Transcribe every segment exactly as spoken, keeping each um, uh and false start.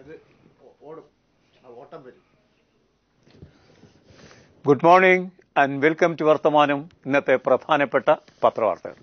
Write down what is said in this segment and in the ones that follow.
Good morning and welcome to Varthamanam. ഇന്നത്തെ പ്രധാനപ്പെട്ട പത്രവാർത്തകൾ.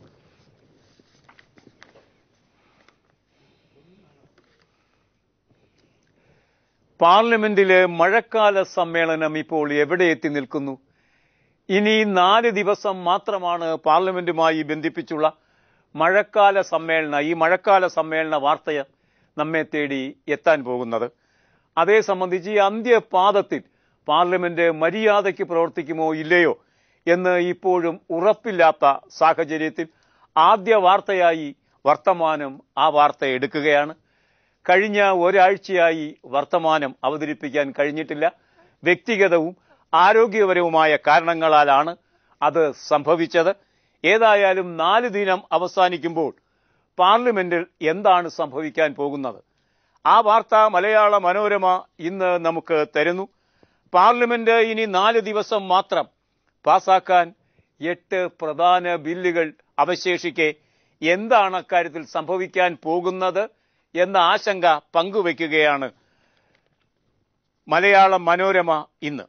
പാർലമെന്റിലെ മഴക്കാല സമ്മേളനം ഇപ്പോൾ എവിടെ എത്തി നിൽക്കുന്നു? ഇനി നാല് ദിവസം മാത്രമാണ് പാർലമെന്റുമായി ബന്ധിപ്പിച്ചുള്ള മഴക്കാല സമ്മേളന ഈ മഴക്കാല സമ്മേളന വാർത്ത നമ്മെ തേടി എത്താൻ പോകുന്നത്. അതേ സംബന്ധിച്ച് ഈ അന്ത്യപാദത്തിൽ പാർലമെന്റ് മര്യാദയ്ക്ക് പ്രവർത്തിക്കുമോ ഇല്ലയോ എന്ന് ഇപ്പോഴും ഉറപ്പില്ലാത്ത സാഹചര്യത്തിൽ ആദ്യ വാർത്തയായി വർത്തമാനം ആ വാർത്ത എടുക്കുകയാണ്. കഴിഞ്ഞ ഒരാഴ്ചയായി വർത്തമാനം അവതരിപ്പിക്കാൻ കഴിഞ്ഞിട്ടില്ല. വ്യക്തിഗതവും ആരോഗ്യപരവുമായ കാരണങ്ങളാലാണ് അത് സംഭവിച്ചത്. ഏതായാലും നാല് ദിനം അവസാനിക്കുമ്പോൾ പാർലമെന്റിൽ എന്താണ് സംഭവിക്കാൻ പോകുന്നത്? ആ വാർത്ത മലയാള മനോരമ ഇന്ന് നമുക്ക് തരുന്നു. പാർലമെന്റ് ഇനി നാല് ദിവസം മാത്രം പാസാക്കാൻ എട്ട് പ്രധാന ബില്ലുകൾ അവശേഷിക്കെ എന്താണ് അക്കാര്യത്തിൽ സംഭവിക്കാൻ പോകുന്നത് എന്ന ആശങ്ക പങ്കുവയ്ക്കുകയാണ് മലയാള മനോരമ ഇന്ന്.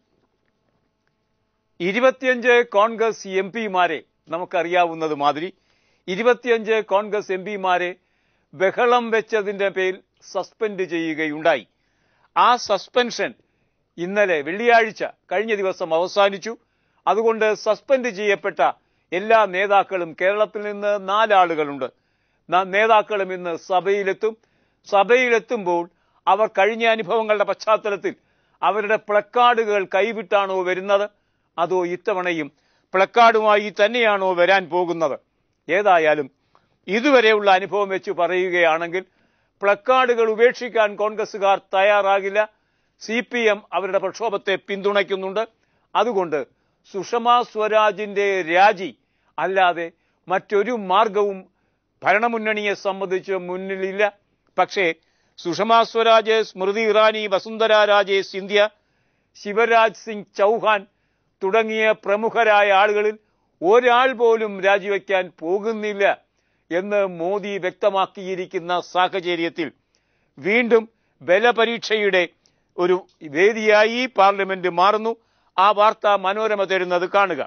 ഇരുപത്തിയഞ്ച് കോൺഗ്രസ് എം പിമാരെ നമുക്കറിയാവുന്നത് മാതിരി ഇരുപത്തിയഞ്ച് കോൺഗ്രസ് എം പിമാരെ ബഹളം വെച്ചതിന്റെ പേരിൽ സസ്പെൻഡ് ചെയ്യുകയുണ്ടായി. ആ സസ്പെൻഷൻ ഇന്നലെ വെള്ളിയാഴ്ച കഴിഞ്ഞ ദിവസം അവസാനിച്ചു. അതുകൊണ്ട് സസ്പെൻഡ് ചെയ്യപ്പെട്ട എല്ലാ നേതാക്കളും കേരളത്തിൽ നിന്ന് നാലാളുകളുണ്ട്. നേതാക്കളും ഇന്ന് സഭയിലെത്തും. സഭയിലെത്തുമ്പോൾ അവർ കഴിഞ്ഞ അനുഭവങ്ങളുടെ പശ്ചാത്തലത്തിൽ അവരുടെ പ്ലക്കാർഡുകൾ കൈവിട്ടാണോ വരുന്നത്, അതോ ഇത്തവണയും പ്ലക്കാർഡുമായി തന്നെയാണോ വരാൻ പോകുന്നത്? ഏതായാലും ഇതുവരെയുള്ള അനുഭവം വെച്ച് പറയുകയാണെങ്കിൽ പ്ലക്കാർഡുകൾ ഉപേക്ഷിക്കാൻ കോൺഗ്രസുകാർ തയ്യാറാകില്ല. സി പി എം അവരുടെ പ്രക്ഷോഭത്തെ പിന്തുണയ്ക്കുന്നുണ്ട്. അതുകൊണ്ട് സുഷമാ സ്വരാജിന്റെ രാജി അല്ലാതെ മറ്റൊരു മാർഗവും ഭരണമുന്നണിയെ സംബന്ധിച്ച് മുന്നിലില്ല. പക്ഷേ സുഷമാ സ്വരാജ്, സ്മൃതി ഇറാനി, വസുന്ധര രാജെ സിന്ധ്യ, ശിവരാജ് സിംഗ് ചൗഹാൻ തുടങ്ങിയ പ്രമുഖരായ ആളുകളിൽ ഒരാൾ പോലും രാജിവെക്കാൻ പോകുന്നില്ല എന്ന് മോദി വ്യക്തമാക്കിയിരിക്കുന്ന സാഹചര്യത്തിൽ വീണ്ടും ബലപരീക്ഷയുടെ ഒരു വേദിയായി പാർലമെന്റ് മാറുന്നു. ആ വാർത്ത മനോരമ തരുന്നത് കാണുക.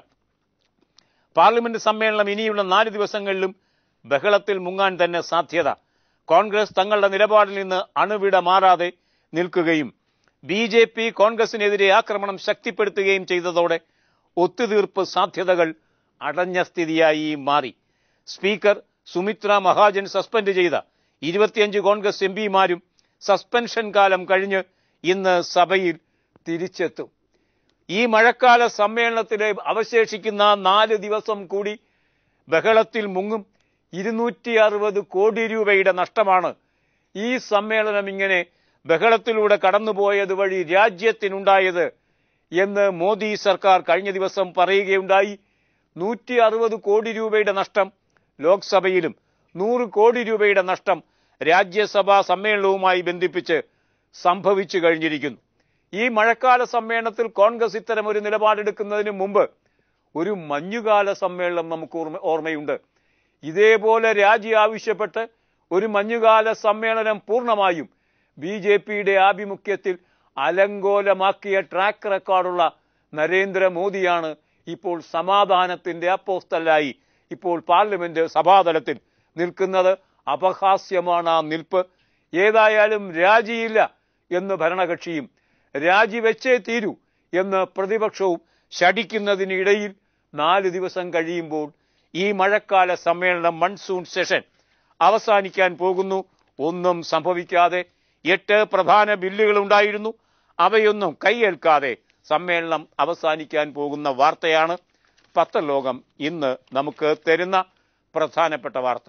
പാർലമെന്റ് സമ്മേളനം ഇനിയുള്ള നാല് ദിവസങ്ങളിലും ബഹളത്തിൽ മുങ്ങാൻ തന്നെ സാധ്യത. കോൺഗ്രസ് തങ്ങളുടെ നിലപാടിൽ നിന്ന് അണുവിട മാറാതെ നിൽക്കുകയും ബി ജെ പി കോൺഗ്രസിനെതിരെ ആക്രമണം ശക്തിപ്പെടുത്തുകയും ചെയ്തതോടെ ഒത്തുതീർപ്പ് സാധ്യതകൾ അടഞ്ഞ സ്ഥിതിയായി മാറി. സ്പീക്കർ സുമിത്ര മഹാജൻ സസ്പെൻഡ് ചെയ്ത ഇരുപത്തിയഞ്ച് കോൺഗ്രസ് എം പിമാരും സസ്പെൻഷൻ കാലം കഴിഞ്ഞ് ഇന്ന് സഭയിൽ തിരിച്ചെത്തും. ഈ മഴക്കാല സമ്മേളനത്തിലെ അവശേഷിക്കുന്ന നാല് ദിവസം കൂടി ബഹളത്തിൽ മുങ്ങും. ഇരുന്നൂറ്റി അറുപത് കോടി രൂപയുടെ നഷ്ടമാണ് ഈ സമ്മേളനം ഇങ്ങനെ ബഹളത്തിലൂടെ കടന്നുപോയത് വഴി രാജ്യത്തിനുണ്ടായത് എന്ന് മോദി സർക്കാർ കഴിഞ്ഞ ദിവസം പറയുകയുണ്ടായി. നൂറ്റി അറുപത് കോടി രൂപയുടെ നഷ്ടം ലോക്സഭയിലും നൂറ് കോടി രൂപയുടെ നഷ്ടം രാജ്യസഭാ സമ്മേളനവുമായി ബന്ധിപ്പിച്ച് സംഭവിച്ചു കഴിഞ്ഞിരിക്കുന്നു. ഈ മഴക്കാല സമ്മേളനത്തിൽ കോൺഗ്രസ് ഇത്തരം ഒരു നിലപാടെടുക്കുന്നതിന് മുമ്പ് ഒരു മഞ്ഞുകാല സമ്മേളനം നമുക്ക് ഓർമ്മ ഓർമ്മയുണ്ട് ഇതേപോലെ രാജി ആവശ്യപ്പെട്ട് ഒരു മഞ്ഞുകാല സമ്മേളനം പൂർണ്ണമായും ബി ജെ പിയുടെ ആഭിമുഖ്യത്തിൽ അലങ്കോലമാക്കിയ ട്രാക്ക് റെക്കോർഡുള്ള നരേന്ദ്രമോദിയാണ് ഇപ്പോൾ സമാധാനത്തിന്റെ അപ്പോസ്തലായി ഇപ്പോൾ പാർലമെന്റ് സഭാതലത്തിൽ നിൽക്കുന്നത്. അപഹാസ്യമാണ് ആ നിൽപ്പ്. ഏതായാലും രാജിയില്ല എന്ന് ഭരണകക്ഷിയും രാജിവെച്ചേ തീരൂ എന്ന് പ്രതിപക്ഷവും ശഠിക്കുന്നതിനിടയിൽ നാല് ദിവസം കഴിയുമ്പോൾ ഈ മഴക്കാല സമ്മേളനം മൺസൂൺ സെഷൻ അവസാനിക്കാൻ പോകുന്നു. ഒന്നും സംഭവിക്കാതെ എട്ട് പ്രധാന ബില്ലുകൾ ഉണ്ടായിരുന്നു. അവയൊന്നും കൈയേൽക്കാതെ സമ്മേളനം അവസാനിക്കാൻ പോകുന്ന വാർത്തയാണ് പത്രലോകം ഇന്ന് നമുക്ക് തരുന്ന പ്രധാനപ്പെട്ട വാർത്ത.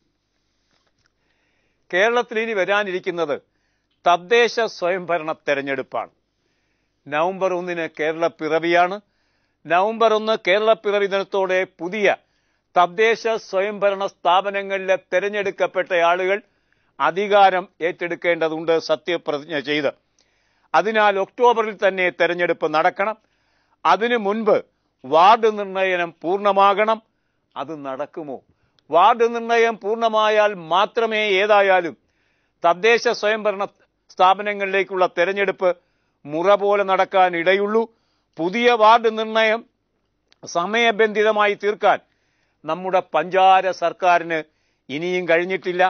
കേരളത്തിൽ ഇനി വരാനിരിക്കുന്നത് തദ്ദേശ സ്വയംഭരണ തെരഞ്ഞെടുപ്പാണ്. നവംബർ ഒന്നിന് കേരള പിറവിയാണ്. നവംബർ ഒന്ന് കേരള പിറവി ദിനത്തോടെ പുതിയ തദ്ദേശ സ്വയംഭരണ സ്ഥാപനങ്ങളിലെ തെരഞ്ഞെടുക്കപ്പെട്ട ആളുകൾ അധികാരം ഏറ്റെടുക്കേണ്ടതുണ്ട് സത്യപ്രതിജ്ഞ ചെയ്ത്. അതിനാൽ ഒക്ടോബറിൽ തന്നെ തെരഞ്ഞെടുപ്പ് നടക്കണം. അതിനു മുൻപ് വാർഡ് നിർണയം പൂർണ്ണമാകണം. അത് നടക്കുമോ? വാർഡ് നിർണയം പൂർണ്ണമായാൽ മാത്രമേ ഏതായാലും തദ്ദേശ സ്വയംഭരണ സ്ഥാപനങ്ങളിലേക്കുള്ള തെരഞ്ഞെടുപ്പ് മുറ പോലെ നടക്കാൻ ഇടയുള്ളൂ. പുതിയ വാർഡ് നിർണയം സമയബന്ധിതമായി തീർക്കാൻ നമ്മുടെ പഞ്ചാര സർക്കാരിന് ഇനിയും കഴിഞ്ഞിട്ടില്ല.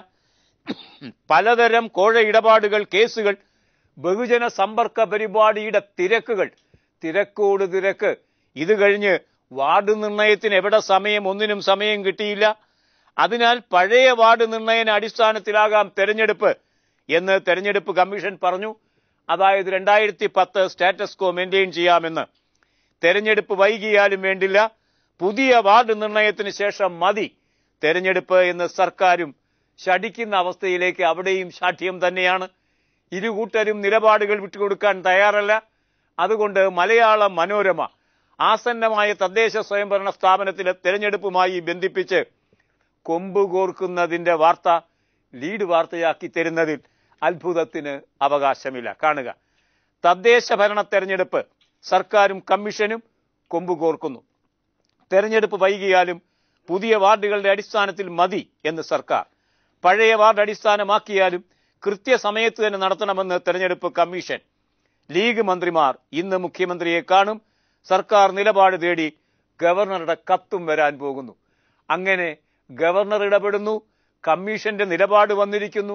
പലതരം കോഴ ഇടപാടുകൾ, കേസുകൾ, ബഹുജന സമ്പർക്ക പരിപാടിയുടെ തിരക്കുകൾ, തിരക്കോട് തിരക്ക്. ഇത് കഴിഞ്ഞ് വാർഡ് നിർണയത്തിന് എവിടെ സമയം? ഒന്നിനും സമയം കിട്ടിയില്ല. അതിനാൽ പഴയ വാർഡ് നിർണയ അടിസ്ഥാനത്തിലാകാം തെരഞ്ഞെടുപ്പ് എന്ന് തെരഞ്ഞെടുപ്പ് കമ്മീഷൻ പറഞ്ഞു. അതായത് രണ്ടായിരത്തി പത്ത് സ്റ്റാറ്റസ് കോ മെയിൻറ്റെയിൻ ചെയ്യാമെന്ന്. തെരഞ്ഞെടുപ്പ് വൈകിയാലും വേണ്ടില്ല, പുതിയ വാർഡ് നിർണയത്തിന് ശേഷം മതി തെരഞ്ഞെടുപ്പ് എന്ന് സർക്കാരും ശഠിക്കുന്ന അവസ്ഥയിലേക്ക് അവിടെയും ശാഠ്യം തന്നെയാണ്. ഇരുകൂട്ടരും നിലപാടുകൾ വിട്ടുകൊടുക്കാൻ തയ്യാറല്ല. അതുകൊണ്ട് മലയാള മനോരമ ആസന്നമായ തദ്ദേശ സ്വയംഭരണ സ്ഥാപനത്തിലെ തെരഞ്ഞെടുപ്പുമായി ബന്ധിപ്പിച്ച് കൊമ്പ് കോർക്കുന്നതിന്റെ വാർത്ത ലീഡ് വാർത്തയാക്കി തരുന്നതിൽ അത്ഭുതത്തിന് അവകാശമില്ല. കാണുക, തദ്ദേശ ഭരണ തെരഞ്ഞെടുപ്പ് സർക്കാരും കമ്മീഷനും കൊമ്പ് കോർക്കുന്നു. തെരഞ്ഞെടുപ്പ് വൈകിയാലും പുതിയ വാർഡുകളുടെ അടിസ്ഥാനത്തിൽ മതി എന്ന് സർക്കാർ. പഴയ വാർഡ് അടിസ്ഥാനമാക്കിയാലും കൃത്യസമയത്ത് തന്നെ നടത്തണമെന്ന് തെരഞ്ഞെടുപ്പ് കമ്മീഷൻ. ലീഗ് മന്ത്രിമാർ ഇന്ന് മുഖ്യമന്ത്രിയെ കാണും. സർക്കാർ നിലപാട് തേടി ഗവർണറുടെ കത്തും വരാൻ പോകുന്നു. അങ്ങനെ ഗവർണർ ഇടപെടുന്നു, കമ്മീഷന്റെ നിലപാട് വന്നിരിക്കുന്നു,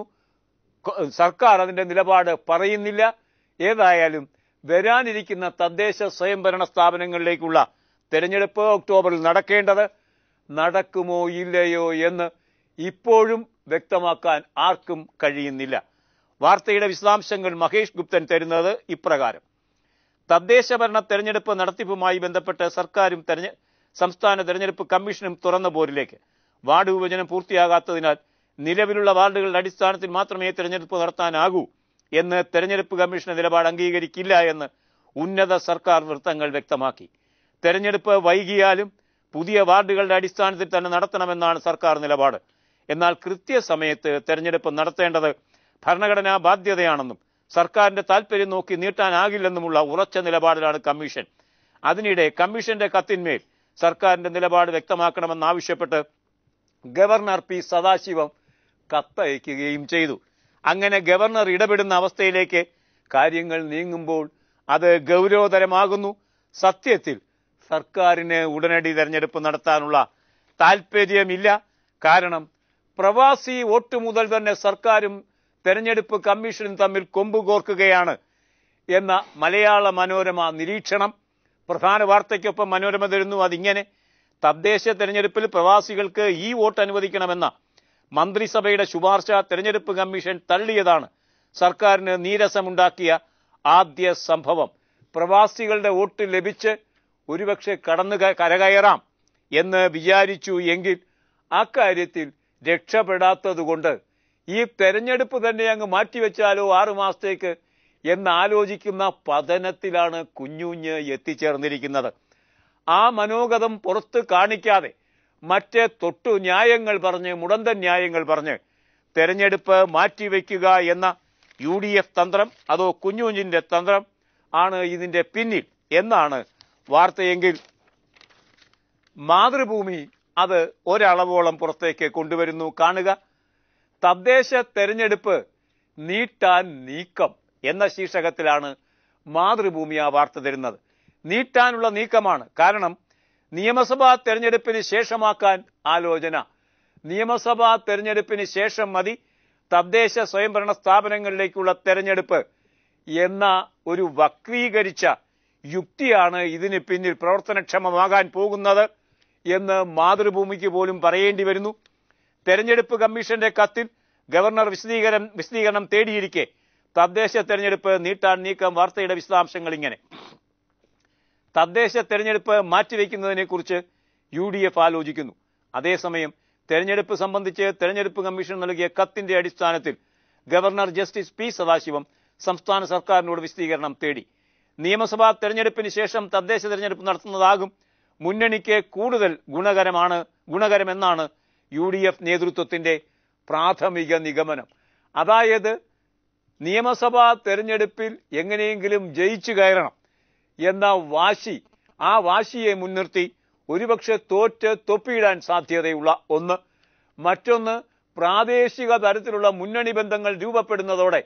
സർക്കാർ അതിന്റെ നിലപാട് പറയുന്നില്ല. ഏതായാലും വരാനിരിക്കുന്ന തദ്ദേശ സ്വയംഭരണ സ്ഥാപനങ്ങളിലേക്കുള്ള തെരഞ്ഞെടുപ്പ് ഒക്ടോബറിൽ നടക്കേണ്ടത് നടക്കുമോ ഇല്ലയോ എന്ന് ഇപ്പോഴും വ്യക്തമാക്കാൻ ആർക്കും കഴിയുന്നില്ല. വാർത്തയുടെ വിശദാംശങ്ങൾ മഹേഷ് ഗുപ്തൻ തരുന്നത് ഇപ്രകാരം. തദ്ദേശ ഭരണ തെരഞ്ഞെടുപ്പ് നടത്തിപ്പുമായി ബന്ധപ്പെട്ട് സർക്കാരും തെരഞ്ഞെ സംസ്ഥാന തെരഞ്ഞെടുപ്പ് കമ്മീഷനും തുറന്ന പോരിലേക്ക്. വാർഡ് വിഭജനം പൂർത്തിയാകാത്തതിനാൽ നിലവിലുള്ള വാർഡുകളുടെ അടിസ്ഥാനത്തിൽ മാത്രമേ തെരഞ്ഞെടുപ്പ് നടത്താനാകൂ എന്ന് തെരഞ്ഞെടുപ്പ് കമ്മീഷന്റെ നിലപാട് അംഗീകരിക്കില്ല എന്ന് ഉന്നത സർക്കാർ വൃത്തങ്ങൾ വ്യക്തമാക്കി. തെരഞ്ഞെടുപ്പ് വൈകിയാലും പുതിയ വാർഡുകളുടെ അടിസ്ഥാനത്തിൽ തന്നെ നടത്തണമെന്നാണ് സർക്കാർ നിലപാട്. എന്നാൽ കൃത്യസമയത്ത് തെരഞ്ഞെടുപ്പ് നടത്തേണ്ടത് ഭരണഘടനാ ബാധ്യതയാണെന്നും സർക്കാരിന്റെ താൽപര്യം നോക്കി നീട്ടാനാകില്ലെന്നുമുള്ള ഉറച്ച നിലപാടിലാണ് കമ്മീഷൻ. അതിനിടെ കമ്മീഷന്റെ കത്തിന്മേൽ സർക്കാരിന്റെ നിലപാട് വ്യക്തമാക്കണമെന്നാവശ്യപ്പെട്ട് ഗവർണർ പി സദാശിവം കത്തയക്കുകയും ചെയ്തു. അങ്ങനെ ഗവർണർ ഇടപെടുന്ന അവസ്ഥയിലേക്ക് കാര്യങ്ങൾ നീങ്ങുമ്പോൾ അത് ഗൗരവതരമാകുന്നു. സത്യത്തിൽ സർക്കാരിന് ഉടനടി തെരഞ്ഞെടുപ്പ് നടത്താനുള്ള താൽപര്യമില്ല. കാരണം പ്രവാസി വോട്ട് മുതൽ തന്നെ സർക്കാരും തെരഞ്ഞെടുപ്പ് കമ്മീഷനും തമ്മിൽ കൊമ്പ് കോർക്കുകയാണ് എന്ന മലയാള മനോരമ നിരീക്ഷണം. പ്രധാന വാർത്തയ്ക്കൊപ്പം മനോരമ തരുന്നു അതിങ്ങനെ: തദ്ദേശ തെരഞ്ഞെടുപ്പിൽ പ്രവാസികൾക്ക് ഈ വോട്ട് അനുവദിക്കണമെന്ന മന്ത്രിസഭയുടെ ശുപാർശ തെരഞ്ഞെടുപ്പ് കമ്മീഷൻ തള്ളിയതാണ് സർക്കാരിന് നീരസമുണ്ടാക്കിയ ആദ്യ സംഭവം. പ്രവാസികളുടെ വോട്ട് ലഭിച്ച് ഒരുപക്ഷെ കടന്നു കരകയറാം എന്ന് വിചാരിച്ചു എങ്കിൽ അക്കാര്യത്തിൽ രക്ഷപ്പെടാത്തതുകൊണ്ട് ഈ തെരഞ്ഞെടുപ്പ് തന്നെ അങ്ങ് മാറ്റിവെച്ചാലോ ആറുമാസത്തേക്ക് എന്നാലോചിക്കുന്ന പതനത്തിലാണ് കുഞ്ഞുഞ്ഞ് എത്തിച്ചേർന്നിരിക്കുന്നത്. ആ മനോഗതം പുറത്ത് കാണിക്കാതെ മറ്റ് തൊട്ടു ന്യായങ്ങൾ പറഞ്ഞ് മുടന്തൻ ന്യായങ്ങൾ പറഞ്ഞ് തെരഞ്ഞെടുപ്പ് മാറ്റിവെക്കുക എന്ന യു ഡി എഫ് തന്ത്രം, അതോ കുഞ്ഞുഞ്ഞിന്റെ തന്ത്രം ആണ് ഇതിന്റെ പിന്നിൽ എന്നാണ് വാർത്തയെങ്കിൽ മാതൃഭൂമി അത് ഒരളവോളം പുറത്തേക്ക് കൊണ്ടുവരുന്നു. കാണുക, തദ്ദേശ തെരഞ്ഞെടുപ്പ് നീട്ടാൻ നീക്കം എന്ന ശീർഷകത്തിലാണ് മാതൃഭൂമി ആ വാർത്ത തരുന്നത്. നീട്ടാനുള്ള നീക്കമാണ്. കാരണം നിയമസഭാ തെരഞ്ഞെടുപ്പിന് ശേഷമാക്കാൻ ആലോചന. നിയമസഭാ തെരഞ്ഞെടുപ്പിന് ശേഷം മതി തദ്ദേശ സ്വയംഭരണ സ്ഥാപനങ്ങളിലേക്കുള്ള തെരഞ്ഞെടുപ്പ് എന്ന ഒരു വക്രീകരിച്ച യുക്തിയാണ് ഇതിന് പിന്നിൽ പ്രവർത്തനക്ഷമമാകാൻ പോകുന്നത് എന്ന് മാതൃഭൂമിക്ക് പോലും പറയേണ്ടി വരുന്നു. തെരഞ്ഞെടുപ്പ് കമ്മീഷന്റെ കത്തിൽ ഗവർണർ വിശദീകരണം വിശദീകരണം തേടിയിരിക്കെ തദ്ദേശ തെരഞ്ഞെടുപ്പ് നീട്ടാൻ നീക്കം. വാർത്തയുടെ വിശദാംശങ്ങൾ ഇങ്ങനെ: തദ്ദേശ തെരഞ്ഞെടുപ്പ് മാറ്റിവെക്കുന്നതിനെ കുറിച്ച് യു ഡി എഫ് ആലോചിക്കുന്നു. അതേസമയം തെരഞ്ഞെടുപ്പ് സംബന്ധിച്ച് തെരഞ്ഞെടുപ്പ് കമ്മീഷൻ നൽകിയ കത്തിന്റെ അടിസ്ഥാനത്തിൽ ഗവർണർ ജസ്റ്റിസ് പി സദാശിവം സംസ്ഥാന സർക്കാരിനോട് വിശദീകരണം തേടി. നിയമസഭാ തെരഞ്ഞെടുപ്പിന് ശേഷം തദ്ദേശ തെരഞ്ഞെടുപ്പ് നടത്തുന്നതാകും മുന്നണിക്ക് കൂടുതൽ ഗുണകരമാണ് ഗുണകരമെന്നാണ് യു ഡി എഫ് നേതൃത്വത്തിന്റെ പ്രാഥമിക നിഗമനം. അതായത് നിയമസഭാ തെരഞ്ഞെടുപ്പിൽ എങ്ങനെയെങ്കിലും ജയിച്ചു കയറണം എന്ന വാശി, ആ വാശിയെ മുൻനിർത്തി ഒരുപക്ഷെ തോറ്റ് തൊപ്പിയിടാൻ സാധ്യതയുള്ള ഒന്ന്. മറ്റൊന്ന്, പ്രാദേശിക തരത്തിലുള്ള മുന്നണി ബന്ധങ്ങൾ രൂപപ്പെടുന്നതോടെ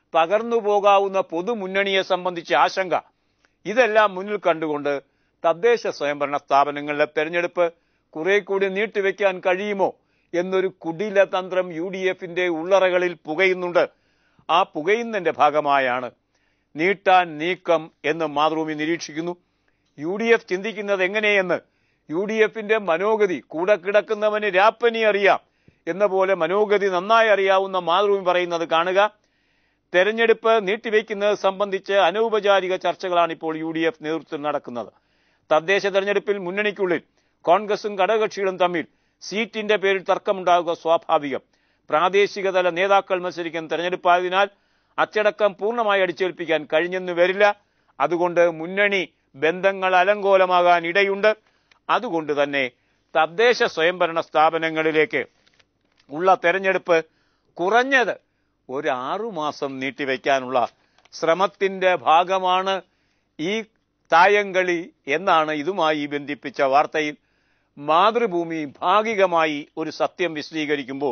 തകർന്നു പോകാവുന്ന പൊതുമുന്നണിയെ സംബന്ധിച്ച ആശങ്ക ഇതെല്ലാം മുന്നിൽ കണ്ടുകൊണ്ട് തദ്ദേശ സ്വയംഭരണ സ്ഥാപനങ്ങളിലെ തെരഞ്ഞെടുപ്പ് കുറെ കൂടി നീട്ടിവെക്കാൻ കഴിയുമോ എന്നൊരു കുടില തന്ത്രം യു ഡി എഫിന്റെ ഉള്ളറകളിൽ പുകയുന്നുണ്ട്. ആ പുകയുന്നതിന്റെ ഭാഗമായാണ് നീട്ടാൻ നീക്കം എന്ന് മാതൃഭൂമി നിരീക്ഷിക്കുന്നു. യു ഡി എഫ് ചിന്തിക്കുന്നത് എങ്ങനെയെന്ന് യു ഡി എഫിന്റെ മനോഗതി കൂടെ കിടക്കുന്നവന് രാപ്പനി അറിയാം എന്ന പോലെ മനോഗതി നന്നായി അറിയാവുന്ന മാതൃഭൂമി പറയുന്നത് കാണുക. തെരഞ്ഞെടുപ്പ് നീട്ടിവെക്കുന്നത് സംബന്ധിച്ച് അനൗപചാരിക ചർച്ചകളാണ് ഇപ്പോൾ യു ഡി എഫ് നേതൃത്വത്തിൽ നടക്കുന്നത്. തദ്ദേശ തെരഞ്ഞെടുപ്പിൽ മുന്നണിക്കുള്ളിൽ കോൺഗ്രസും ഘടകകക്ഷികളും തമ്മിൽ സീറ്റിന്റെ പേരിൽ തർക്കമുണ്ടാകുക സ്വാഭാവികം. പ്രാദേശികതല നേതാക്കൾ മത്സരിക്കുന്ന തെരഞ്ഞെടുപ്പായതിനാൽ അച്ചടക്കം പൂർണ്ണമായി അടിച്ചേൽപ്പിക്കാൻ കഴിഞ്ഞെന്ന് വരില്ല. അതുകൊണ്ട് മുന്നണി ബന്ധങ്ങൾ അലങ്കോലമാകാൻ ഇടയുണ്ട്. അതുകൊണ്ട് തന്നെ തദ്ദേശ സ്വയംഭരണ സ്ഥാപനങ്ങളിലേക്ക് ഉള്ള തെരഞ്ഞെടുപ്പ് കുറഞ്ഞത് ഒരു ആറുമാസം നീട്ടിവെക്കാനുള്ള ശ്രമത്തിന്റെ ഭാഗമാണ് ഈ തായങ്കളി എന്നാണ് ഇതുമായി ബന്ധിപ്പിച്ച വാർത്തയിൽ മാതൃഭൂമി ഭാഗികമായി ഒരു സത്യം വിശദീകരിക്കുമ്പോൾ,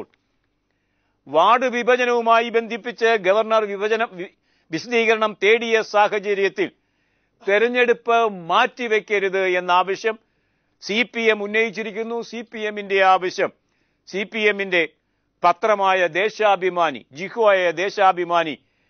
വാർഡ് വിഭജനവുമായി ബന്ധിപ്പിച്ച് ഗവർണർ വിഭജന വിശദീകരണം തേടിയ സാഹചര്യത്തിൽ തെരഞ്ഞെടുപ്പ് മാറ്റിവെക്കരുത് എന്ന ആവശ്യം സി പി എം ഉന്നയിച്ചിരിക്കുന്നു. സി പി എമ്മിന്റെ ആവശ്യം സി പി എമ്മിന്റെ പത്രമായ ദേശാഭിമാനി, ജിഹ്വായ ദേശാഭിമാനി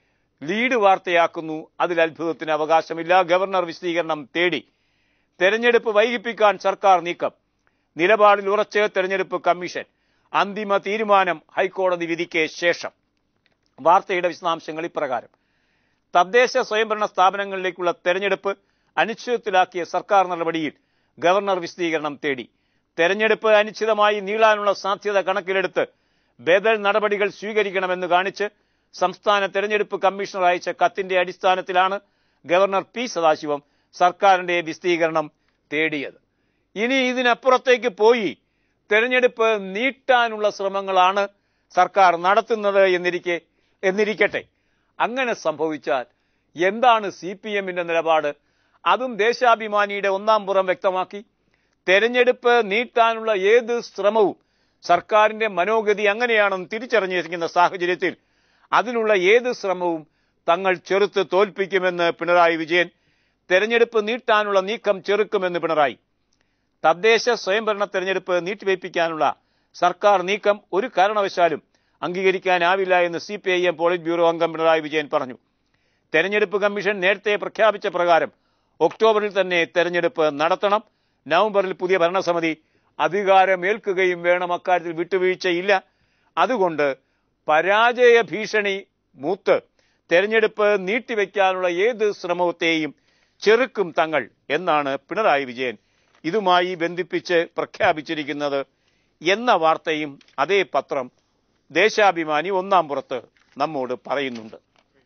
ലീഡ് വാർത്തയാക്കുന്നു. അതിൽ അത്ഭുതത്തിന് അവകാശമില്ല. ഗവർണർ വിശദീകരണം തേടി തെരഞ്ഞെടുപ്പ് വൈകിപ്പിക്കാൻ സർക്കാർ നീക്കം, നിലപാടിൽ ഉറച്ച് തെരഞ്ഞെടുപ്പ് കമ്മീഷൻ, അന്തിമ തീരുമാനം ഹൈക്കോടതി വിധിക്ക് ശേഷം. വാർത്തയുടെ വിശദാംശങ്ങൾ ഇപ്രകാരം: തദ്ദേശ സ്വയംഭരണ സ്ഥാപനങ്ങളിലേക്കുള്ള തെരഞ്ഞെടുപ്പ് അനിശ്ചിതത്തിലാക്കിയ സർക്കാർ നടപടിയിൽ ഗവർണർ വിശദീകരണം തേടി. തെരഞ്ഞെടുപ്പ് അനിശ്ചിതമായി നീളാനുള്ള സാധ്യത കണക്കിലെടുത്ത് ബദൽ നടപടികൾ സ്വീകരിക്കണമെന്ന് കാണിച്ച് സംസ്ഥാന തെരഞ്ഞെടുപ്പ് കമ്മീഷണർ അയച്ച കത്തിന്റെ അടിസ്ഥാനത്തിലാണ് ഗവർണർ പി സദാശിവം സർക്കാരിന്റെ വിശദീകരണം തേടിയത്. ഇനി ഇതിനപ്പുറത്തേക്ക് പോയി തെരഞ്ഞെടുപ്പ് നീട്ടാനുള്ള ശ്രമങ്ങളാണ് സർക്കാർ നടത്തുന്നത് എന്നിരിക്കെ എന്നിരിക്കട്ടെ അങ്ങനെ സംഭവിച്ചാൽ എന്താണ് സി പി എമ്മിന്റെ നിലപാട്? അതും ദേശാഭിമാനിയുടെ ഒന്നാം പുറം വ്യക്തമാക്കി. തെരഞ്ഞെടുപ്പ് നീട്ടാനുള്ള ഏത് ശ്രമവും സർക്കാരിന്റെ മനോഗതി അങ്ങനെയാണെന്ന് തിരിച്ചറിഞ്ഞിരിക്കുന്ന സാഹചര്യത്തിൽ അതിനുള്ള ഏത് ശ്രമവും തങ്ങൾ ചെറുത്ത് തോൽപ്പിക്കുമെന്ന് പിണറായി വിജയൻ. തെരഞ്ഞെടുപ്പ് നീട്ടാനുള്ള നീക്കം ചെറുക്കുമെന്ന് പിണറായി. തദ്ദേശ സ്വയംഭരണ തെരഞ്ഞെടുപ്പ് നീട്ടിവയ്പ്പിക്കാനുള്ള സർക്കാർ നീക്കം ഒരു കാരണവശാലും അംഗീകരിക്കാനാവില്ല എന്ന് C P I M politburo അംഗം പിണറായി വിജയൻ പറഞ്ഞു. തെരഞ്ഞെടുപ്പ് കമ്മീഷൻ നേരത്തെ പ്രഖ്യാപിച്ച പ്രകാരം ഒക്ടോബറിൽ തന്നെ തെരഞ്ഞെടുപ്പ് നടത്തണം. നവംബറിൽ പുതിയ ഭരണസമിതി അധികാരമേൽക്കുകയും വേണം. അക്കാര്യത്തിൽ വിട്ടുവീഴ്ചയില്ല. അതുകൊണ്ട് പരാജയ ഭീഷണി മൂത്ത് തെരഞ്ഞെടുപ്പ് നീട്ടിവെക്കാനുള്ള ഏത് ശ്രമത്തെയും ചെറുക്കും തങ്ങൾ എന്നാണ് പിണറായി വിജയൻ ഇതുമായി ബന്ധിപ്പിച്ച് പ്രഖ്യാപിച്ചിരിക്കുന്നത് എന്ന വാർത്തയും അതേ പത്രം ദേശാഭിമാനി ഒന്നാം പുറത്ത് നമ്മോട് പറയുന്നുണ്ട്.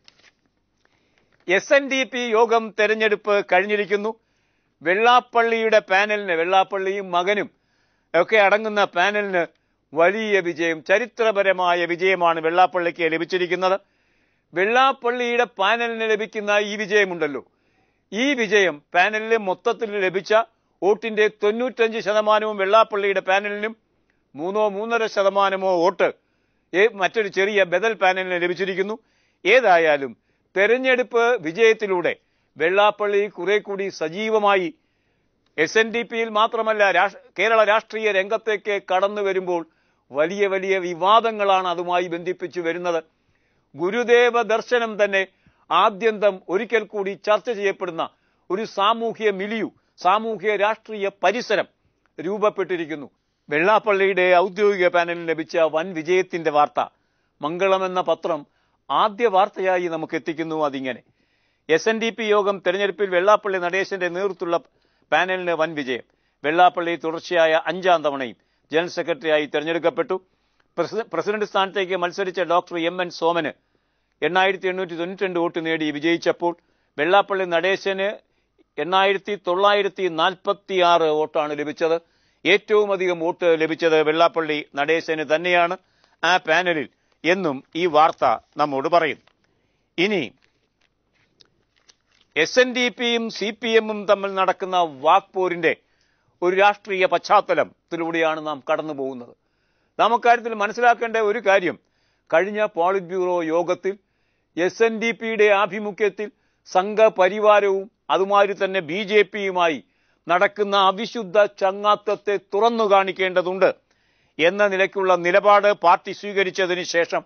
എസ് എൻ ഡി പി യോഗം തെരഞ്ഞെടുപ്പ് കഴിഞ്ഞിരിക്കുന്നു. വെള്ളാപ്പള്ളിയുടെ പാനലിന്, വെള്ളാപ്പള്ളിയും മകനും ഒക്കെ അടങ്ങുന്ന പാനലിന് വലിയ വിജയം, ചരിത്രപരമായ വിജയമാണ് വെള്ളാപ്പള്ളിക്ക് ലഭിച്ചിരിക്കുന്നത്. വെള്ളാപ്പള്ളിയുടെ പാനലിന് ലഭിക്കുന്ന ഈ വിജയമുണ്ടല്ലോ, ഈ വിജയം പാനലിന് മൊത്തത്തിൽ ലഭിച്ച വോട്ടിന്റെ തൊണ്ണൂറ്റഞ്ച് ശതമാനവും വെള്ളാപ്പള്ളിയുടെ പാനലിനും മൂന്നോ മൂന്നര ശതമാനമോ വോട്ട് മറ്റൊരു ചെറിയ ബദൽ പാനലിന് ലഭിച്ചിരിക്കുന്നു. ഏതായാലും തെരഞ്ഞെടുപ്പ് വിജയത്തിലൂടെ വെള്ളാപ്പള്ളി കുറെ കൂടി സജീവമായി എസ് എൻ ഡി പിയിൽ മാത്രമല്ല കേരള രാഷ്ട്രീയ രംഗത്തേക്ക് കടന്നു വരുമ്പോൾ വലിയ വലിയ വിവാദങ്ങളാണ് അതുമായി ബന്ധിപ്പിച്ചു വരുന്നത്. ഗുരുദേവ ദർശനം തന്നെ ആദ്യന്തം ഒരിക്കൽ കൂടി ചർച്ച ചെയ്യപ്പെടുന്ന ഒരു സാമൂഹ്യ മിലിയു, സാമൂഹ്യ രാഷ്ട്രീയ പരിസരം രൂപപ്പെട്ടിരിക്കുന്നു. വെള്ളാപ്പള്ളിയുടെ ഔദ്യോഗിക പാനലിൽ ലഭിച്ച വൻ വിജയത്തിന്റെ വാർത്ത മംഗളമെന്ന പത്രം ആദ്യ വാർത്തയായി നമുക്ക് എത്തിക്കുന്നു. അതിങ്ങനെ: എസ് എൻ ഡി പി യോഗം തെരഞ്ഞെടുപ്പിൽ വെള്ളാപ്പള്ളി നടേശന്റെ നേതൃത്വത്തിലുള്ള പാനലിന് വൻ വിജയം. വെള്ളാപ്പള്ളി തുടർച്ചയായ അഞ്ചാം തവണയും ജനറൽ സെക്രട്ടറിയായി തെരഞ്ഞെടുക്കപ്പെട്ടു. പ്രസിഡന്റ് സ്ഥാനത്തേക്ക് മത്സരിച്ച ഡോക്ടർ എം എൻ സോമന് എണ്ണായിരത്തി എണ്ണൂറ്റി തൊണ്ണൂറ്റി രണ്ട് വോട്ട് നേടി വിജയിച്ചപ്പോൾ വെള്ളാപ്പള്ളി നടേശന് എണ്ണായിരത്തി തൊള്ളായിരത്തി നാൽപ്പത്തി ആറ് വോട്ടാണ് ലഭിച്ചത്. ഏറ്റവും അധികം വോട്ട് ലഭിച്ചത് വെള്ളാപ്പള്ളി നടേശന് തന്നെയാണ് ആ പാനലിൽ എന്നും ഈ വാർത്ത നമ്മോട് പറയുന്നു. ഇനി എസ് എൻ ഡി പിയും സി പി എമ്മും തമ്മിൽ നടക്കുന്ന വാക്പോരിന്റെ ഒരു രാഷ്ട്രീയ പശ്ചാത്തലത്തിലൂടെയാണ് നാം കടന്നു പോകുന്നത്. നാം അക്കാര്യത്തിൽ മനസ്സിലാക്കേണ്ട ഒരു കാര്യം, കഴിഞ്ഞ പോളിറ്റ് ബ്യൂറോ യോഗത്തിൽ എസ് എൻ ഡി പിയുടെ ആഭിമുഖ്യത്തിൽ സംഘപരിവാരവും അതുമാതിരി തന്നെ ബി ജെ പിയുമായി നടക്കുന്ന അവിശുദ്ധ ചങ്ങാത്തത്തെ തുറന്നു കാണിക്കേണ്ടതുണ്ട് എന്ന നിലയ്ക്കുള്ള നിലപാട് പാർട്ടി സ്വീകരിച്ചതിന് ശേഷം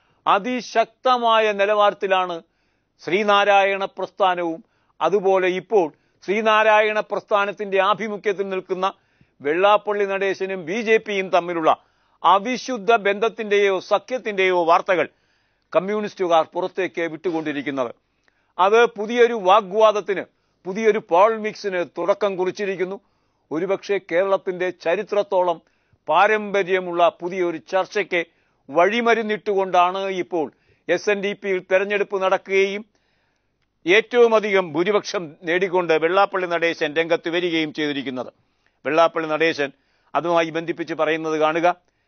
അതിശക്തമായ നിലവാരത്തിലാണ് ശ്രീനാരായണ പ്രസ്ഥാനവും അതുപോലെ ഇപ്പോൾ ശ്രീനാരായണ പ്രസ്ഥാനത്തിന്റെ ആഭിമുഖ്യത്തിൽ നിൽക്കുന്ന വെള്ളാപ്പള്ളി നടേശനും ബി ജെ പിയും തമ്മിലുള്ള അവിശുദ്ധ ബന്ധത്തിന്റെയോ സഖ്യത്തിന്റെയോ വാർത്തകൾ കമ്മ്യൂണിസ്റ്റുകാർ പുറത്തേക്ക് വിട്ടുകൊണ്ടിരിക്കുന്നത്. അത് പുതിയൊരു വാഗ്വാദത്തിന്, പുതിയൊരു പോൾമിക്സിന് തുടക്കം കുറിച്ചിരിക്കുന്നു. ഒരുപക്ഷെ കേരളത്തിന്റെ ചരിത്രത്തോളം പാരമ്പര്യമുള്ള പുതിയൊരു ചർച്ചയ്ക്ക് വഴിമരുന്നിട്ടുകൊണ്ടാണ് ഇപ്പോൾ എസ് എൻ ഡി പിയിൽ തെരഞ്ഞെടുപ്പ് നടക്കുകയും ഏറ്റവും അധികം ഭൂരിപക്ഷം നേടിക്കൊണ്ട് വെള്ളാപ്പള്ളി നടേശൻ രംഗത്ത് വരികയും ചെയ്തിരിക്കുന്നത്. വെള്ളാപ്പള്ളി നടേശൻ അതുമായി ബന്ധിപ്പിച്ച് പറയുന്നത് കാണുക.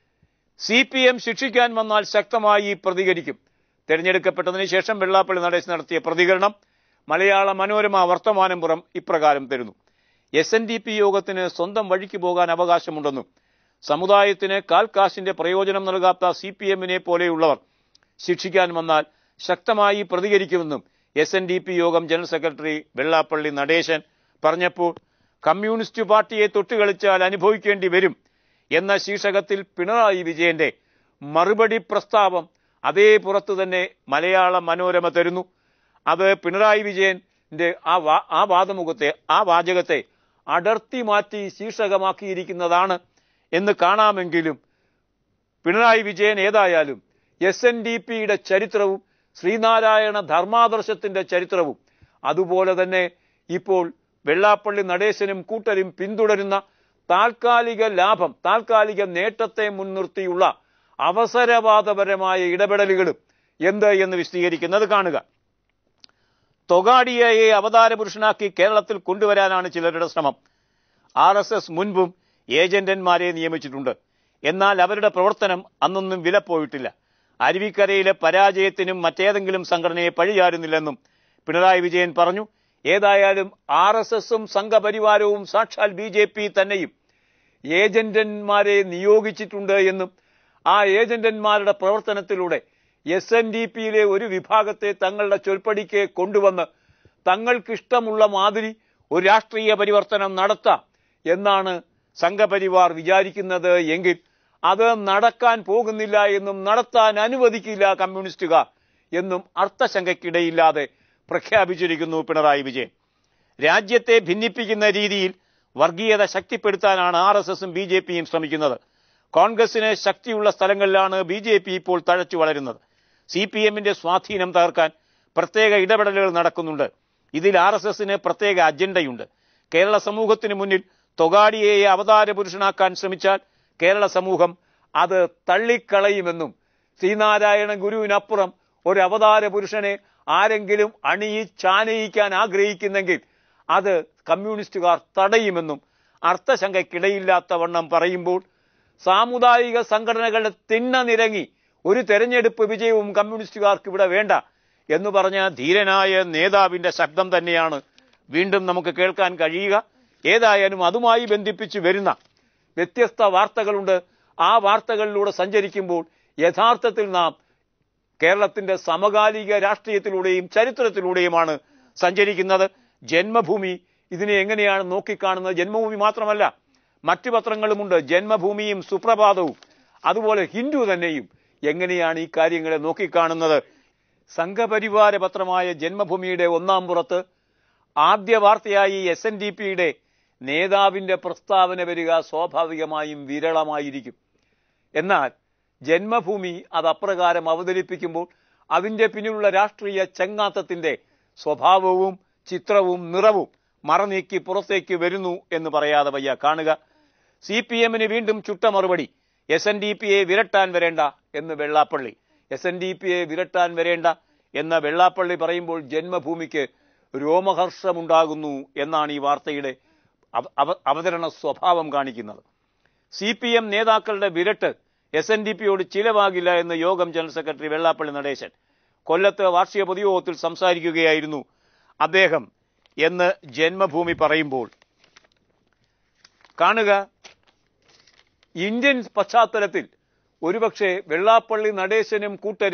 സി പി എം ശിക്ഷിക്കാൻ വന്നാൽ ശക്തമായി പ്രതികരിക്കും. തെരഞ്ഞെടുക്കപ്പെട്ടതിന് ശേഷം വെള്ളാപ്പള്ളി നടേശൻ നടത്തിയ പ്രതികരണം മലയാള മനോരമ വർത്തമാനം പുറം ഇപ്രകാരം തരുന്നു. എസ് എൻ ഡി പി യോഗത്തിന് സ്വന്തം വഴിക്ക് പോകാൻ അവകാശമുണ്ടെന്നും സമുദായത്തിന് കാൽക്കാശിന്റെ പ്രയോജനം നൽകാത്ത സി പി എമ്മിനെ പോലെയുള്ളവർ ശിക്ഷിക്കാൻ വന്നാൽ ശക്തമായി പ്രതികരിക്കുമെന്നും എസ് എൻ ഡി പി യോഗം ജനറൽ സെക്രട്ടറി വെള്ളാപ്പള്ളി നടേശൻ പറഞ്ഞപ്പോൾ കമ്മ്യൂണിസ്റ്റ് പാർട്ടിയെ തൊട്ടുകളിച്ചാൽ അനുഭവിക്കേണ്ടി വരും എന്ന ശീർഷകത്തിൽ പിണറായി വിജയന്റെ മറുപടി പ്രസ്താവം അതേ പുറത്തു തന്നെ മലയാള മനോരമ തരുന്നു. അത് പിണറായി വിജയന്റെ ആ വാ ആ വാദമുഖത്തെ ആ വാചകത്തെ അടർത്തി മാറ്റി ശീർഷകമാക്കിയിരിക്കുന്നതാണ് എന്ന് കാണാമെങ്കിലും പിണറായി വിജയൻ ഏതായാലും എസ് എൻ ഡി പിയുടെ ചരിത്രവും ശ്രീനാരായണ ധർമാദർശത്തിന്റെ ചരിത്രവും അതുപോലെ തന്നെ ഇപ്പോൾ വെള്ളാപ്പള്ളി നടേശനും കൂട്ടരും പിന്തുടരുന്ന താൽക്കാലിക ലാഭം, താൽക്കാലിക നേട്ടത്തെ മുൻനിർത്തിയുള്ള അവസരവാദപരമായ ഇടപെടലുകളും എന്ത് എന്ന് വിശദീകരിക്കുന്നത് കാണുക. തൊഗാഡിയയെ അവതാര പുരുഷനാക്കി കേരളത്തിൽ കൊണ്ടുവരാനാണ് ചിലരുടെ ശ്രമം. ആർ എസ് എസ് മുൻപും ഏജന്റന്മാരെ നിയമിച്ചിട്ടുണ്ട്. എന്നാൽ അവരുടെ പ്രവർത്തനം അന്നൊന്നും വിലപ്പോയിട്ടില്ല. അരുവിക്കരയിലെ പരാജയത്തിനും മറ്റേതെങ്കിലും സംഘടനയെ പഴിചാരുന്നില്ലെന്നും പിണറായി വിജയൻ പറഞ്ഞു. ഏതായാലും ആർ എസ് എസും സംഘപരിവാരവും സാക്ഷാൽ ബി ജെ പി തന്നെയും ഏജന്റന്മാരെ നിയോഗിച്ചിട്ടുണ്ട് എന്നും ആ ഏജന്റന്മാരുടെ പ്രവർത്തനത്തിലൂടെ എസ് എൻ ഡി പിയിലെ ഒരു വിഭാഗത്തെ തങ്ങളുടെ ചൊൽപ്പടിക്ക് കൊണ്ടുവന്ന് തങ്ങൾക്കിഷ്ടമുള്ള മാതിരി ഒരു രാഷ്ട്രീയ പരിവർത്തനം നടത്താം എന്നാണ് സംഘപരിവാർ വിചാരിക്കുന്നത് എങ്കിൽ അത് നടക്കാൻ പോകുന്നില്ല എന്നും നടത്താൻ അനുവദിക്കില്ല കമ്മ്യൂണിസ്റ്റുകാർ എന്നും അർത്ഥശങ്കയ്ക്കിടയില്ലാതെ പ്രഖ്യാപിച്ചിരിക്കുന്നു പിണറായി വിജയൻ. രാജ്യത്തെ ഭിന്നിപ്പിക്കുന്ന രീതിയിൽ വർഗീയത ശക്തിപ്പെടുത്താനാണ് ആർ എസ് എസും ബി ജെ പിയും ശ്രമിക്കുന്നത്. കോൺഗ്രസിന് ശക്തിയുള്ള സ്ഥലങ്ങളിലാണ് ബി ജെ പി ഇപ്പോൾ തഴച്ചു വളരുന്നത്. സി പി എമ്മിന്റെ സ്വാധീനം തകർക്കാൻ പ്രത്യേക ഇടപെടലുകൾ നടക്കുന്നുണ്ട്. ഇതിൽ ആർ എസ് എസിന് പ്രത്യേക അജണ്ടയുണ്ട്. കേരള സമൂഹത്തിന് മുന്നിൽ തൊഗാഡിയയെ അവതാര പുരുഷനാക്കാൻ ശ്രമിച്ചാൽ കേരള സമൂഹം അത് തള്ളിക്കളയുമെന്നും ശ്രീനാരായണ ഗുരുവിനപ്പുറം ഒരു അവതാര പുരുഷനെ ആരെങ്കിലും അണിയിച്ചാനയിക്കാൻ ആഗ്രഹിക്കുന്നെങ്കിൽ അത് കമ്മ്യൂണിസ്റ്റുകാർ തടയുമെന്നും അർത്ഥശങ്കയ്ക്കിടയില്ലാത്തവണ്ണം പറയുമ്പോൾ സാമുദായിക സംഘടനകളുടെ തിണ്ണ നിരങ്ങി ഒരു തെരഞ്ഞെടുപ്പ് വിജയവും കമ്മ്യൂണിസ്റ്റുകാർക്ക് ഇവിടെ വേണ്ട എന്ന് പറഞ്ഞ ധീരനായ നേതാവിന്റെ ശബ്ദം തന്നെയാണ് വീണ്ടും നമുക്ക് കേൾക്കാൻ കഴിയുക. ഏതായാലും അതുമായി ബന്ധിപ്പിച്ച് വരുന്ന വ്യത്യസ്ത വാർത്തകളുണ്ട്. ആ വാർത്തകളിലൂടെ സഞ്ചരിക്കുമ്പോൾ യഥാർത്ഥത്തിൽ നാം കേരളത്തിന്റെ സമകാലിക രാഷ്ട്രീയത്തിലൂടെയും ചരിത്രത്തിലൂടെയുമാണ് സഞ്ചരിക്കുന്നത്. ജന്മഭൂമി ഇതിനെ എങ്ങനെയാണ് നോക്കിക്കാണുന്നത്? ജന്മഭൂമി മാത്രമല്ല, മറ്റു പത്രങ്ങളുമുണ്ട്. ജന്മഭൂമിയും സുപ്രഭാതവും അതുപോലെ ഹിന്ദു തന്നെയും എങ്ങനെയാണ് ഈ കാര്യങ്ങളെ നോക്കിക്കാണുന്നത്? സംഘപരിവാര പത്രമായ ജന്മഭൂമിയുടെ ഒന്നാം പുറത്ത് ആദ്യ വാർത്തയായി എസ് എൻ ഡി പിയുടെ നേതാവിന്റെ പ്രസ്താവന വരിക സ്വാഭാവികമായും വിരളമായിരിക്കും. എന്നാൽ ജന്മഭൂമി അത് അപ്രകാരം അവതരിപ്പിക്കുമ്പോൾ അതിന്റെ പിന്നിലുള്ള രാഷ്ട്രീയ ചങ്ങാത്തത്തിന്റെ സ്വഭാവവും ചിത്രവും നിറവും മറനീക്കി പുറത്തേക്ക് വരുന്നു എന്ന് പറയാതെ വയ്യ. കാണുക, സി പി എമ്മിന് വീണ്ടും ചുട്ട മറുപടി. എസ് എൻ ഡി പിയെ വിരട്ടാൻ വരേണ്ട എന്ന് വെള്ളാപ്പള്ളി. എസ് എൻ ഡി പിയെ വിരട്ടാൻ വരേണ്ട എന്ന വെള്ളാപ്പള്ളി പറയുമ്പോൾ ജന്മഭൂമിക്ക് രോമഹർഷമുണ്ടാകുന്നു എന്നാണ് ഈ വാർത്തയുടെ അവതരണ സ്വഭാവം കാണിക്കുന്നത്. സി പി എം നേതാക്കളുടെ വിരട്ട് എസ് എൻ ഡി പിയോട് ചിലവാകില്ല എന്ന് യോഗം ജനറൽ സെക്രട്ടറി വെള്ളാപ്പള്ളി നടേശൻ കൊല്ലത്ത് വാർഷിക പൊതുയോഗത്തിൽ സംസാരിക്കുകയായിരുന്നു അദ്ദേഹം എന്ന് ജന്മഭൂമി പറയുമ്പോൾ കാണുക, ഇന്ത്യൻ പശ്ചാത്തലത്തിൽ ഒരുപക്ഷെ വെള്ളാപ്പള്ളി നടേശനും കൂട്ടരും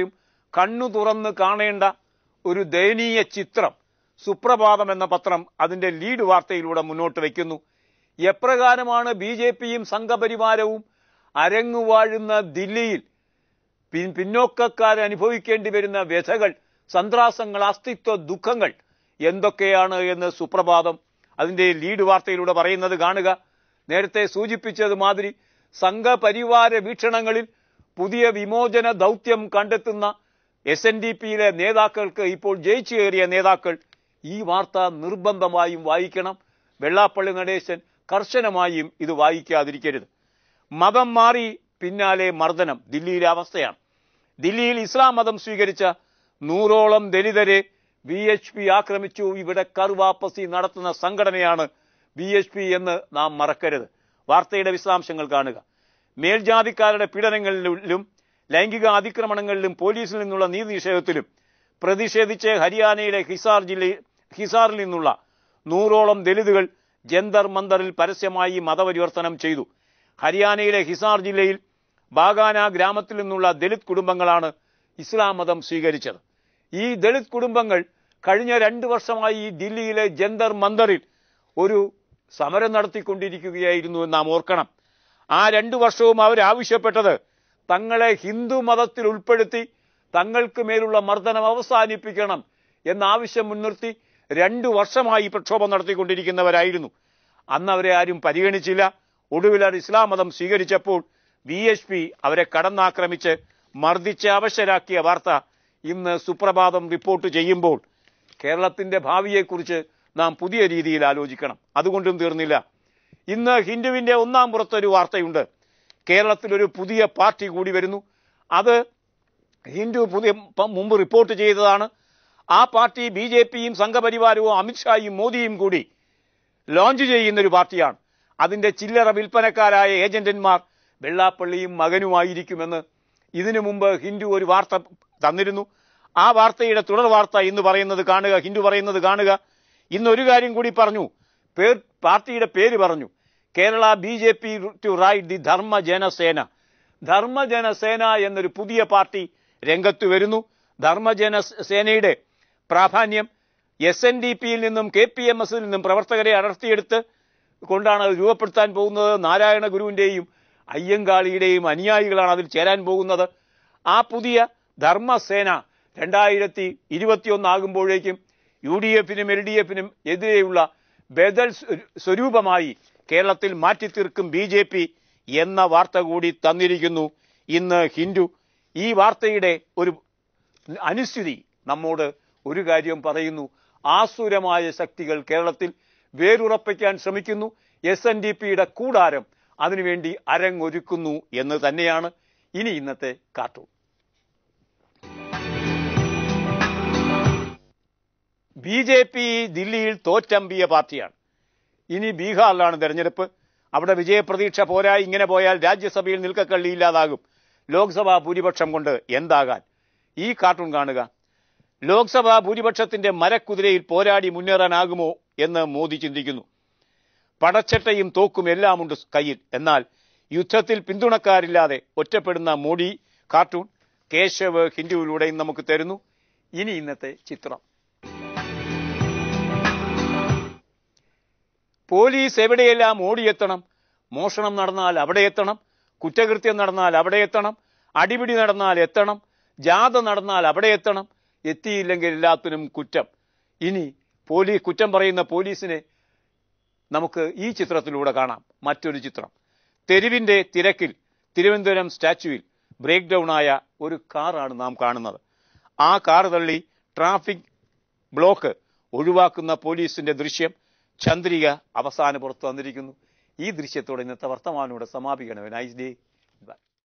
കണ്ണു തുറന്ന് കാണേണ്ട ഒരു ദയനീയ ചിത്രം സുപ്രഭാതം എന്ന പത്രം അതിന്റെ ലീഡ് വാർത്തയിലൂടെ മുന്നോട്ട് വയ്ക്കുന്നു. എപ്രകാരമാണ് ബി ജെ പിയും സംഘപരിവാരവും അരങ്ങുവാഴുന്ന ദില്ലിയിൽ പിന്നോക്കക്കാർ അനുഭവിക്കേണ്ടി വരുന്ന വ്യഥകൾ, സന്ത്രാസങ്ങൾ, അസ്തിത്വ ദുഃഖങ്ങൾ എന്തൊക്കെയാണ് എന്ന് സുപ്രഭാതം അതിന്റെ ലീഡ് വാർത്തയിലൂടെ പറയുന്നത് കാണുക. നേരത്തെ സൂചിപ്പിച്ചത് മാതിരി സംഘപരിവാര വീക്ഷണങ്ങളിൽ പുതിയ വിമോചന ദൗത്യം കണ്ടെത്തുന്ന എസ് എൻ ഡി പിയിലെ നേതാക്കൾക്ക്, ഇപ്പോൾ ജയിച്ചു കയറിയ നേതാക്കൾ ഈ വാർത്ത നിർബന്ധമായും വായിക്കണം. വെള്ളാപ്പള്ളി നടേശൻ കർശനമായും ഇത് വായിക്കാതിരിക്കരുത്. മതം മാറി പിന്നാലെ മർദ്ദനം ദില്ലിയിലെ അവസ്ഥയാണ്. ദില്ലിയിൽ ഇസ്ലാം മതം സ്വീകരിച്ച നൂറോളം ദലിതരെ ബി എച്ച് പി ആക്രമിച്ചു. ഇവിടെ കർവാപ്പസി നടത്തുന്ന സംഘടനയാണ് ബി എച്ച് പി എന്ന് നാം മറക്കരുത്. വാർത്തയുടെ വിശദാംശങ്ങൾ കാണുക. മേൽജാതിക്കാരുടെ പീഡനങ്ങളിലും ലൈംഗിക അതിക്രമണങ്ങളിലും പോലീസിൽ നിന്നുള്ള നീതി നിഷേധത്തിലും പ്രതിഷേധിച്ച് ഹരിയാനയിലെ ഹിസാർ ജില്ലയിൽ ഹിസാറിൽ നിന്നുള്ള നൂറോളം ദലിതുകൾ ജന്തർ മന്ദറിൽ പരസ്യമായി മതപരിവർത്തനം ചെയ്തു. ഹരിയാനയിലെ ഹിസാർ ജില്ലയിൽ ബാഗാന ഗ്രാമത്തിൽ നിന്നുള്ള ദലിത് കുടുംബങ്ങളാണ് ഇസ്ലാം മതം സ്വീകരിച്ചത്. ഈ ദലിത് കുടുംബങ്ങൾ കഴിഞ്ഞ രണ്ടു വർഷമായി ഈ ദില്ലിയിലെ ജന്തർ മന്ദറിൽ ഒരു സമരം നടത്തിക്കൊണ്ടിരിക്കുകയായിരുന്നു എന്ന് നാം ഓർക്കണം. ആ രണ്ടു വർഷവും അവരാവശ്യപ്പെട്ടത് തങ്ങളെ ഹിന്ദു മതത്തിൽ ഉൾപ്പെടുത്തി തങ്ങൾക്ക് മേലുള്ള മർദ്ദനം അവസാനിപ്പിക്കണം എന്ന ആവശ്യം മുൻനിർത്തി രണ്ടു വർഷമായി പ്രക്ഷോഭം നടത്തിക്കൊണ്ടിരിക്കുന്നവരായിരുന്നു. അന്ന് അവരെ ആരും പരിഗണിച്ചില്ല. ഒടുവിൽ അവർ ഇസ്ലാം മതം സ്വീകരിച്ചപ്പോൾ ബി എച്ച് പി അവരെ കടന്നാക്രമിച്ച് മർദ്ദിച്ച് അവശരാക്കിയ വാർത്ത ഇന്ന് സുപ്രഭാതം റിപ്പോർട്ട് ചെയ്യുമ്പോൾ കേരളത്തിന്റെ ഭാവിയെക്കുറിച്ച് നാം പുതിയ രീതിയിൽ ആലോചിക്കണം. അതുകൊണ്ടും തീർന്നില്ല. ഇന്ന് ഹിന്ദുവിന്റെ ഒന്നാം പുറത്തൊരു വാർത്തയുണ്ട്. കേരളത്തിലൊരു പുതിയ പാർട്ടി കൂടി വരുന്നു. അത് ഹിന്ദു പുതിയ മുമ്പ് റിപ്പോർട്ട് ചെയ്തതാണ്. ആ പാർട്ടി ബി ജെ പിയും സംഘപരിവാരവും അമിത്ഷായും മോദിയും കൂടി ലോഞ്ച് ചെയ്യുന്നൊരു പാർട്ടിയാണ്. അതിന്റെ ചില്ലറ വിൽപ്പനക്കാരായ ഏജന്റന്മാർ വെള്ളാപ്പള്ളിയും മകനുമായിരിക്കുമെന്ന് ഇതിനു മുമ്പ് ഹിന്ദു ഒരു വാർത്ത തന്നിരുന്നു. ആ വാർത്തയുടെ തുടർ വാർത്ത ഇന്ന് പറയുന്നത് കാണുക. ഹിന്ദു പറയുന്നത് കാണുക. ഇന്നൊരു കാര്യം കൂടി പറഞ്ഞു. പേർ പാർട്ടിയുടെ പേര് പറഞ്ഞു. Kerala B J P to right the Dharmajanasena. Dharmajanasena എന്നൊരു പുതിയ പാർട്ടി രംഗത്ത് വരുന്നു. ധർമ്മജനസേനയുടെ പ്രാധാന്യം എസ് എൻ ഡി പിയിൽ നിന്നും കെ പി എം എസിൽ നിന്നും പ്രവർത്തകരെ അടർത്തിയെടുത്ത് കൊണ്ടാണ് അത് രൂപപ്പെടുത്താൻ പോകുന്നത്. നാരായണ ഗുരുവിന്റെയും അയ്യങ്കാളിയുടെയും അനുയായികളാണ് അതിൽ ചേരാൻ പോകുന്നത്. ആ പുതിയ ധർമ്മസേന രണ്ടായിരത്തി ഇരുപത്തിയൊന്ന് ആകുമ്പോഴേക്കും യു ഡി എഫിനും എൽ ഡി എഫിനും എതിരെയുള്ള ബദൽ സ്വരൂപമായി കേരളത്തിൽ മാറ്റിത്തീർക്കും ബി ജെ പി എന്ന വാർത്ത കൂടി തന്നിരിക്കുന്നു ഇന്ന് ഹിന്ദു. ഈ വാർത്തയുടെ ഒരു അനുസ്ഥിതി നമ്മോട് ഒരു കാര്യം പറയുന്നു. ആസുരമായ ശക്തികൾ കേരളത്തിൽ വേരുറപ്പിക്കാൻ ശ്രമിക്കുന്നു. എസ് എൻ ഡി പിയുടെ കൂടാരം അതിനുവേണ്ടി അരങ്ങൊരുക്കുന്നു എന്ന് തന്നെയാണ്. ഇനി ഇന്നത്തെ കാർട്ടൂൺ. ബി ജെ പി ദില്ലിയിൽ തോറ്റമ്പിയ പാർട്ടിയാണ്. ഇനി ബീഹാറിലാണ് തെരഞ്ഞെടുപ്പ്. അവിടെ വിജയപ്രതീക്ഷ പോരാ. ഇങ്ങനെ പോയാൽ രാജ്യസഭയിൽ നിൽക്കക്കള്ളിയില്ലാതാകും. ലോക്സഭാ ഭൂരിപക്ഷം കൊണ്ട് എന്താകാൻ? ഈ കാർട്ടൂൺ കാണുക. ലോക്സഭാ ഭൂരിപക്ഷത്തിന്റെ മരക്കുതിരയിൽ പോരാടി മുന്നേറാനാകുമോ എന്ന് മോദി ചിന്തിക്കുന്നു. പടച്ചട്ടയും തോക്കും എല്ലാമുണ്ട് കയ്യിൽ. എന്നാൽ യുദ്ധത്തിൽ പിന്തുണക്കാരില്ലാതെ ഒറ്റപ്പെടുന്ന മോഡി കാർട്ടൂൺ കേശവ് ഹിന്ദുവിലൂടെയും നമുക്ക് തരുന്നു. ഇനി ഇന്നത്തെ ചിത്രം. പോലീസ് എവിടെയെല്ലാം ഓടിയെത്തണം. മോഷണം നടന്നാൽ അവിടെ എത്തണം. കുറ്റകൃത്യം നടന്നാൽ അവിടെ എത്തണം. അടിപിടി നടന്നാൽ എത്തണം. ജാഥ നടന്നാൽ അവിടെ എത്തണം. എത്തിയില്ലെങ്കിൽ എല്ലാത്തിനും കുറ്റം. ഇനി പോലീസ് കുറ്റം പറയുന്ന പോലീസിനെ നമുക്ക് ഈ ചിത്രത്തിലൂടെ കാണാം. മറ്റൊരു ചിത്രം. തെരുവിന്റെ തിരക്കിൽ തിരുവനന്തപുരം സ്റ്റാച്യുവിൽ ബ്രേക്ക് ഡൗൺ ആയ ഒരു കാറാണ് നാം കാണുന്നത്. ആ കാർ തള്ളി ട്രാഫിക് ബ്ലോക്ക് ഒഴിവാക്കുന്ന പോലീസിന്റെ ദൃശ്യം ചന്ദ്രിക അവസാന പുറത്തു വന്നിരിക്കുന്നു. ഈ ദൃശ്യത്തോടെ ഇന്നത്തെ വർത്തമാനോടെ സമാപിക്കണം. Nice day. ബൈ.